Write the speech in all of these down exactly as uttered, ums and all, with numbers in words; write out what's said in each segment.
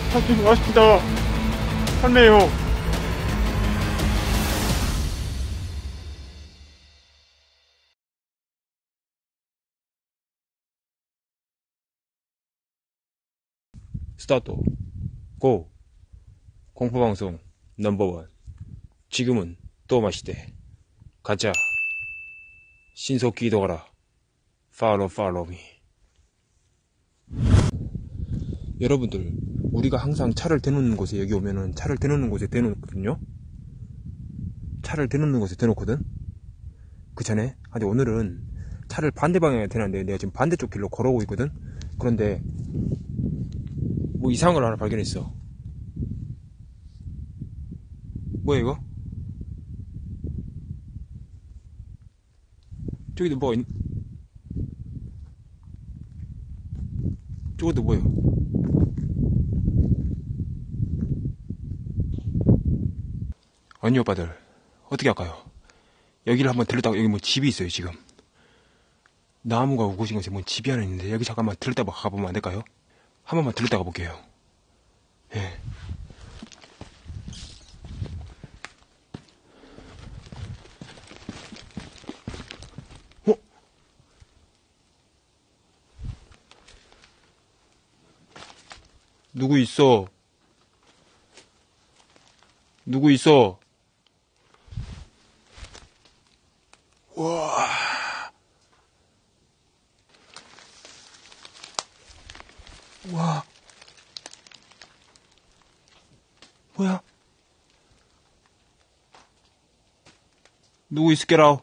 사장님 왔습니다. 할매요. 스타트. 고. 공포방송 넘버원. 지금은 또 마시대. 가자. 신속히 이동하라. 팔로우 팔로우 미. 여러분들, 우리가 항상 차를 대놓는 곳에 여기 오면은 차를 대놓는 곳에 대놓거든요. 차를 대놓는 곳에 대놓거든. 그 전에 아니 오늘은 차를 반대 방향에 대놨는데 내가 지금 반대쪽 길로 걸어오고 있거든. 그런데 뭐 이상한 걸 하나 발견했어. 뭐야 이거? 저기도 뭐가 있... 저것도 뭐야? 아니 오빠들 어떻게 할까요? 여기를 한번 들렀다가 여기 뭐 집이 있어요 지금. 나무가 우거진 곳에 뭐 집이 하나 있는데 여기 잠깐만 들렀다가 가보면 안 될까요? 한 번만 들렀다가 볼게요. 예. 어? 누구 있어? 누구 있어? 우와. 우와. 뭐야? 누구 있을게라?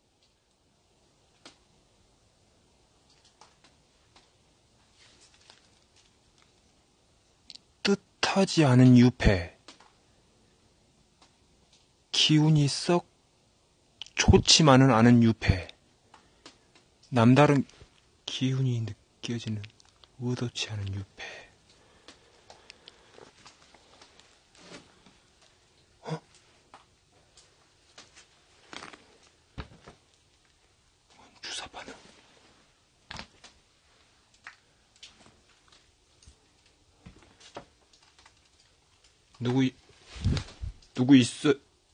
뜻하지 않은 유패. 기운이 썩 좋지만은 않은 유패. 남다른 기운이 느껴지는 의도치 않은 유패. 어? 주사 반응. 누구, 이, 누구 있어?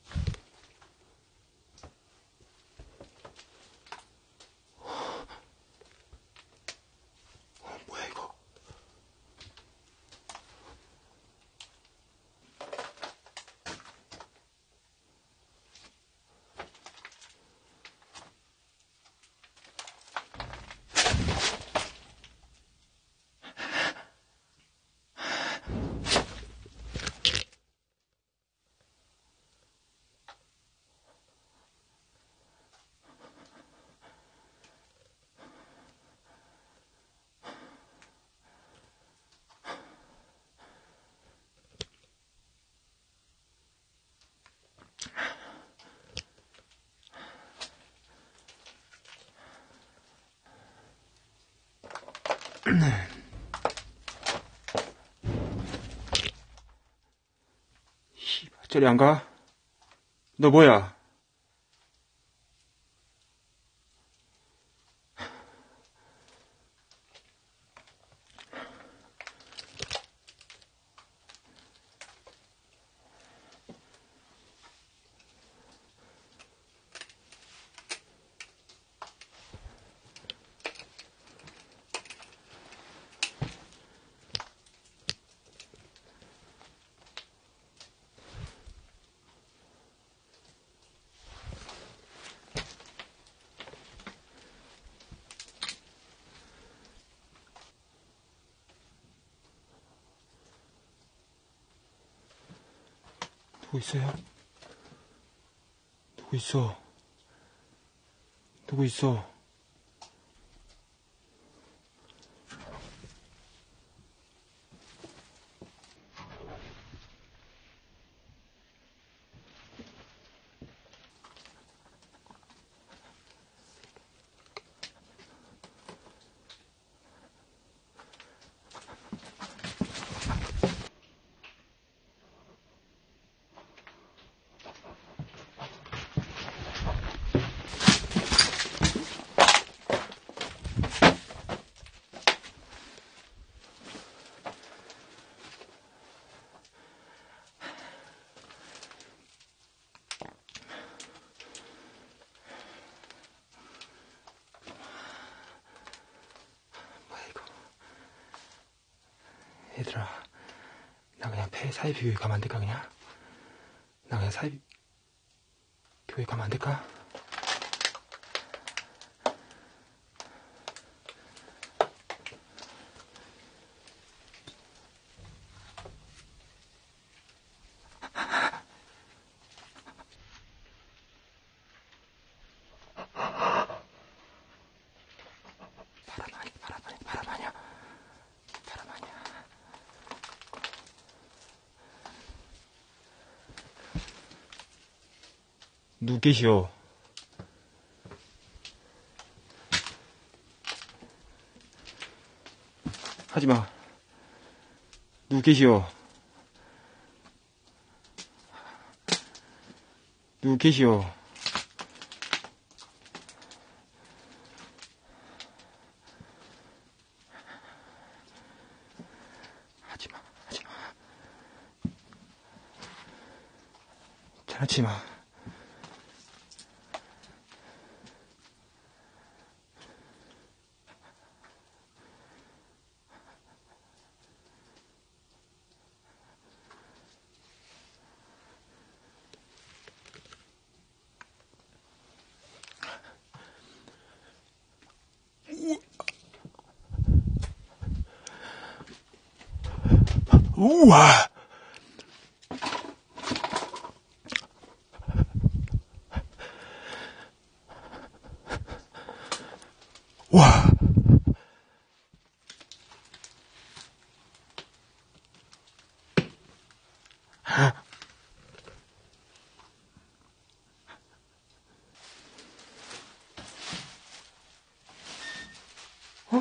저리 안 가? 너 뭐야? 누구 있어요? 누구 있어? 누구 있어? 얘들아, 나 그냥 폐 사이비 교육 가면 안 될까, 그냥? 나 그냥 사이비 교육 가면 안 될까? 바람 아니야, 바람 아니야, 바람 아니야. 바람 아니야. 누구 계시오? 하지마. 누구 계시오? 누구 계시오? 하지마, 하지마. 장난치마. 우와! 와! 어?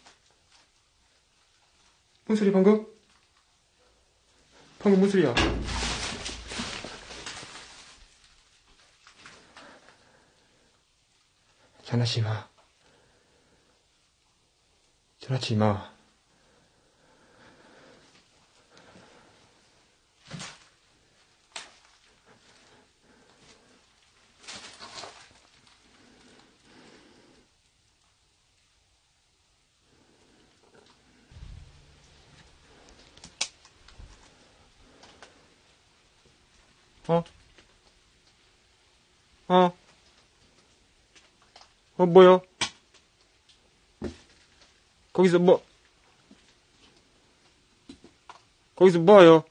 뭔 소리 방금? 방금 뭔 소리야? 장난치지 마. 장난치지 마. 어? 어? 어, 뭐요? 거기서 뭐, 거기서 뭐요?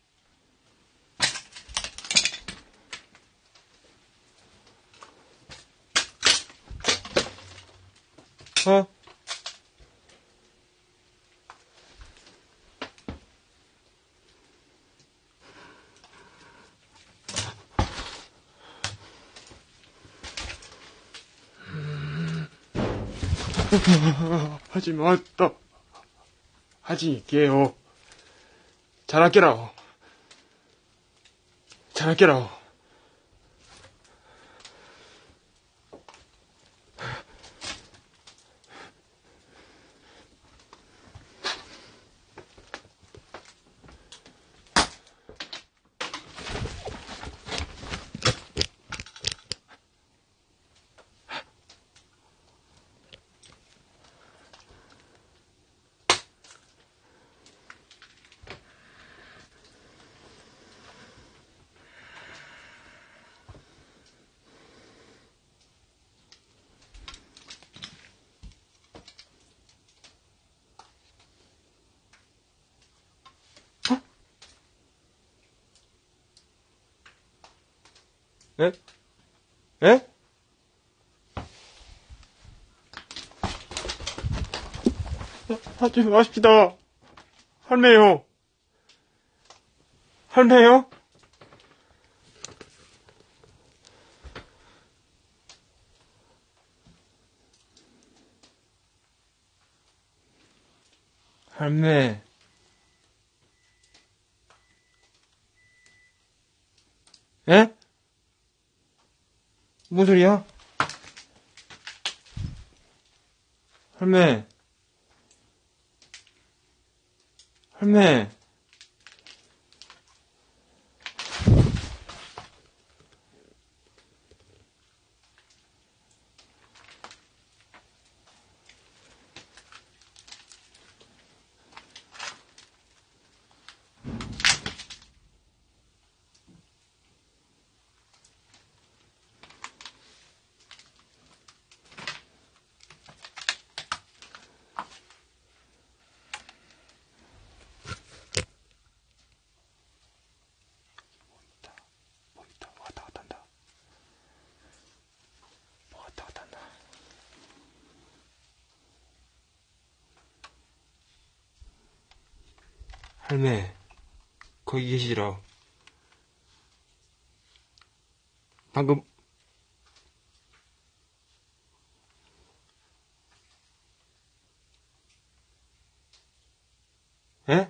어? 하지 마, 또. 하지, 게요. 잘할게라오. 잘할게라오. 에? 에? 하지 마십시다. 할매요. 할매요? 할매. 에? 뭔 소리야? 할매. 할매. 할매, 거기 계시지라. 방금, 에?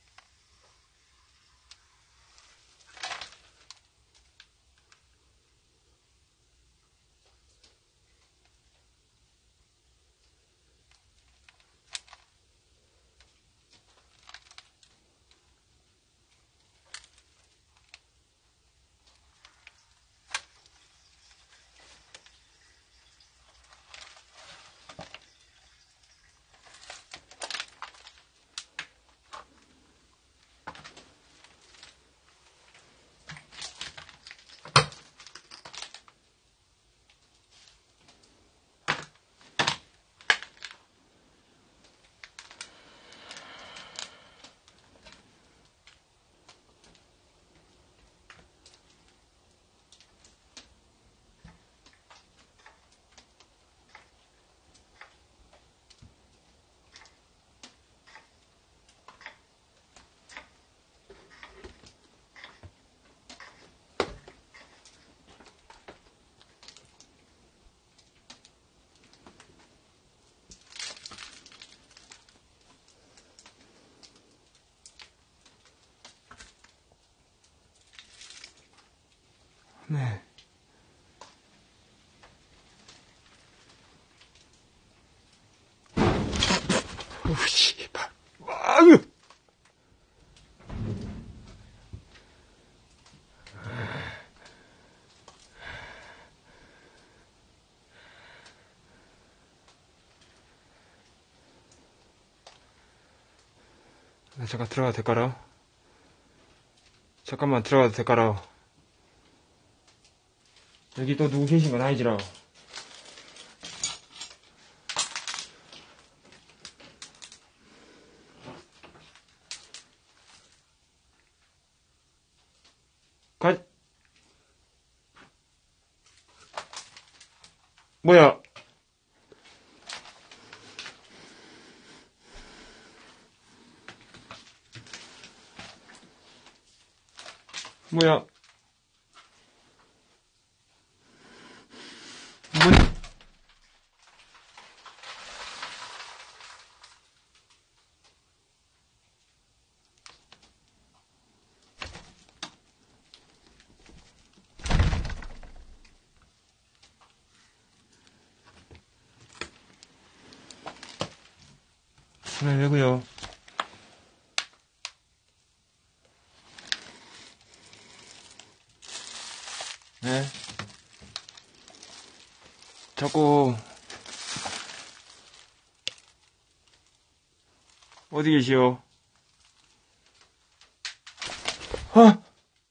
네. 오, 씨발. 아유! 나 잠깐 들어가도 될까라? 잠깐만 들어가도 될까라? 여기 또 누구 계신 건 아니지라? 가, 뭐야? 뭐야? 문, 네, 왜고요? 네? 자꾸 어디 계시오? 아!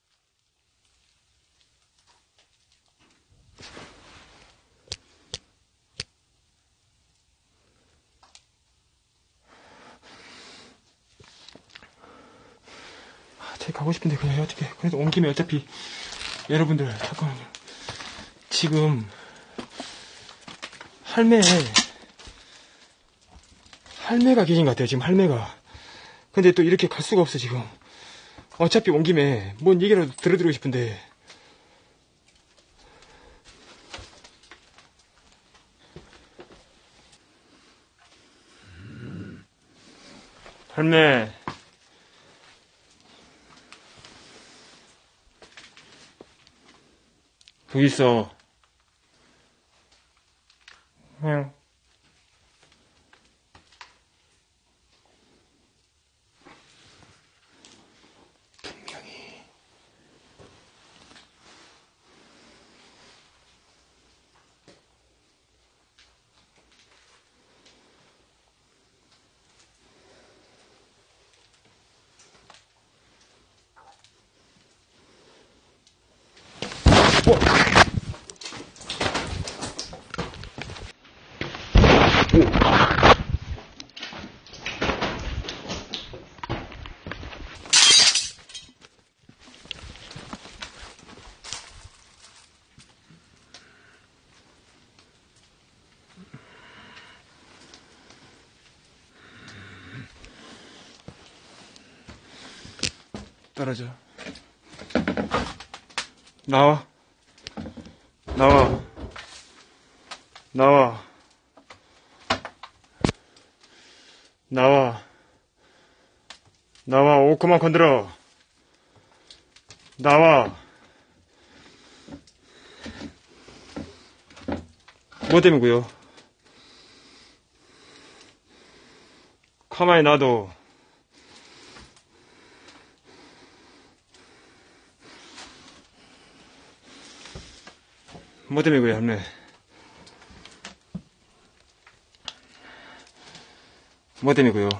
제 가고 싶은데 그냥 어떻게 그래도 온 김에 어차피 여러분들 잠깐만요. 지금 할매 할매가 계신 것 같아요. 지금 할매가. 근데 또 이렇게 갈 수가 없어 지금. 어차피 온 김에 뭔 얘기라도 들어드리고 싶은데. 할매. 여기 있어. 응. 분명히. 어? 떨어져. 나와. 나와. 나와. 나와. 나와. 옷 그만 건드려. 나와. 뭐 때문이고요? 가만히 놔둬. 뭐 때문에 그래, 할매? 뭐 때문에 그래요?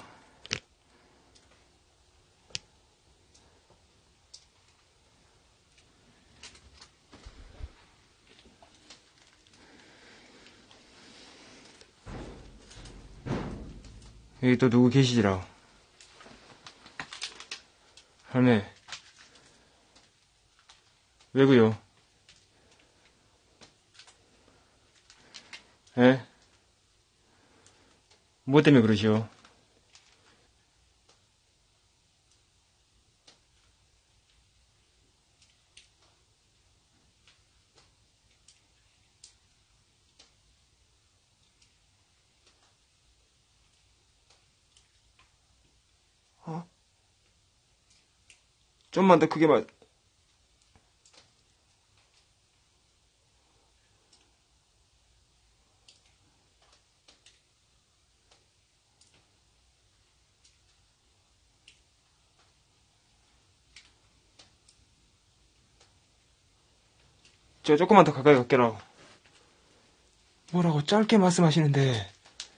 여기 또 누구 계시지라. 할매. 왜 그요? 에? 뭐 때문에 그러시오? 어? 좀만 더 크게 말. 저 조금만 더 가까이 갈게라. 뭐라고 짧게 말씀하시는데.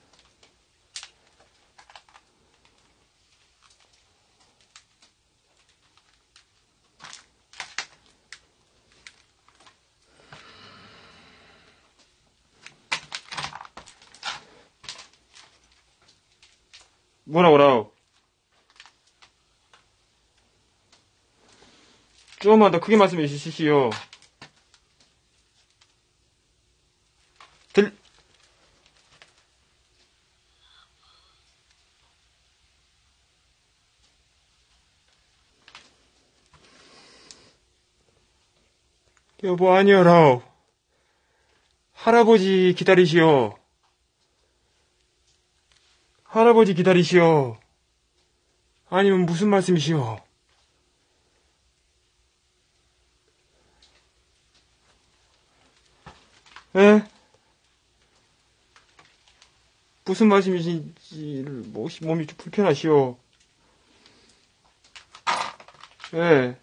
뭐라고라고? 조금만 더 크게 말씀해 주시시오. 들, 여보 아니여라. 할아버지 기다리시오. 할아버지 기다리시오. 아니면 무슨 말씀이시오? 에? 무슨 말씀이신지 몸이 좀 불편하시오. 예.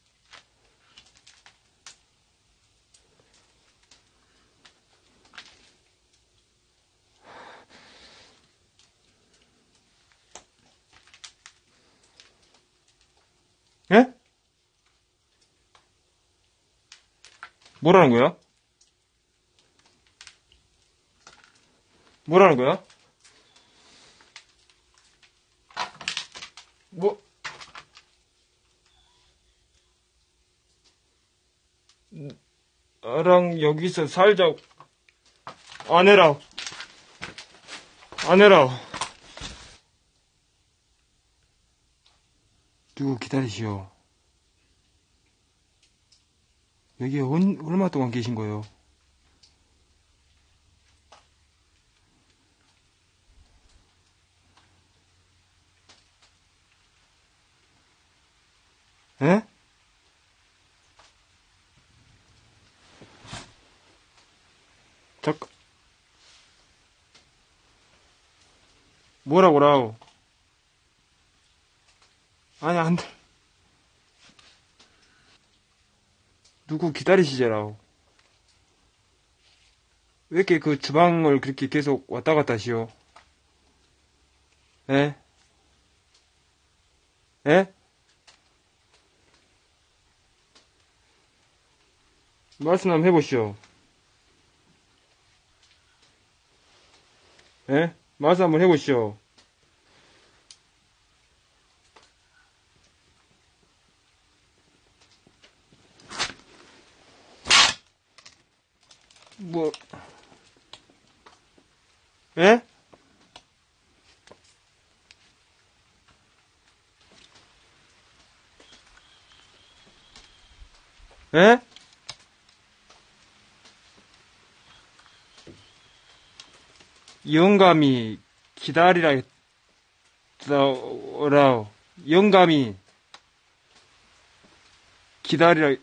예? 뭐라는 거야? 뭐라는 거야? 뭐? 나랑 여기서 살자고. 안 해라. 안 해라. 누구 기다리시오. 여기 언, 얼마 동안 계신 거예요? 에? 잠깐. 뭐라고라고? 아니, 안 돼. 누구 기다리시제라고. 왜 이렇게 그 주방을 그렇게 계속 왔다 갔다 하시오? 에? 에? 말씀 한번 해보시오. 에? 말씀 한번 해보시오. 뭐, 에? 에? 영감이 기다리라 했더라. 영감이 기다리라.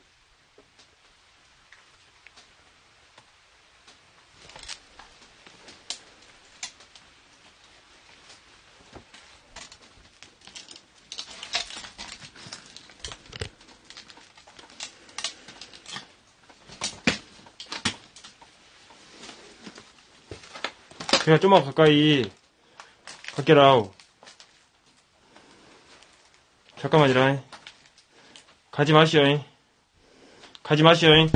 그냥 좀만 가까이 갈게라우. 잠깐만이라. 가지 마시오잉. 가지 마시오잉.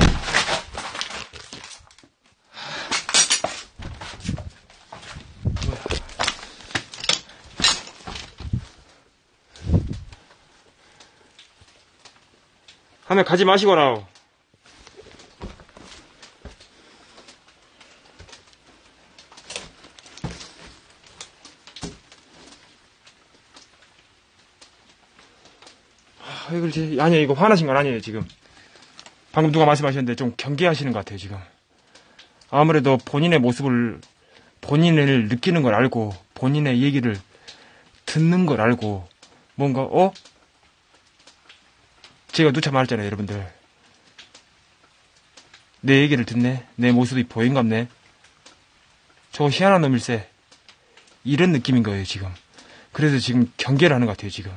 하면 가지 마시거라우. 이걸 이제, 아니요, 이거 화나신 건 아니에요, 지금. 방금 누가 말씀하셨는데 좀 경계하시는 것 같아요, 지금. 아무래도 본인의 모습을, 본인을 느끼는 걸 알고, 본인의 얘기를 듣는 걸 알고, 뭔가, 어? 제가 누차 말했잖아요, 여러분들. 내 얘기를 듣네? 내 모습이 보인갑네? 저거 희한한 놈일세. 이런 느낌인 거예요, 지금. 그래서 지금 경계를 하는 것 같아요, 지금.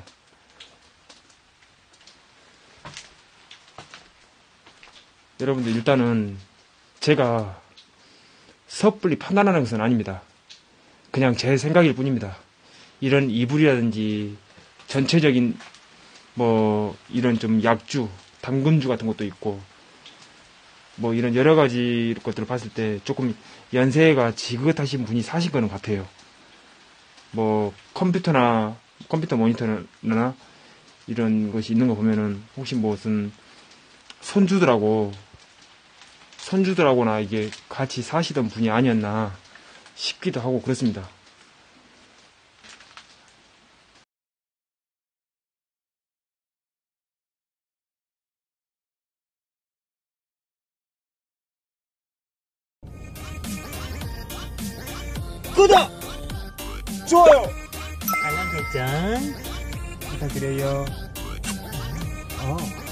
여러분들 일단은 제가 섣불리 판단하는 것은 아닙니다. 그냥 제 생각일 뿐입니다. 이런 이불이라든지 전체적인 뭐 이런 좀 약주, 당근주 같은 것도 있고 뭐 이런 여러 가지 것들을 봤을 때 조금 연세가 지긋하신 분이 사신 거는 같아요. 뭐 컴퓨터나 컴퓨터 모니터나 이런 것이 있는 거 보면은 혹시 무슨 손주들하고 손주들하고나 이게 같이 사시던 분이 아니었나 싶기도 하고 그렇습니다. 구독! 좋아요! 알람 설정 부탁드려요. 어.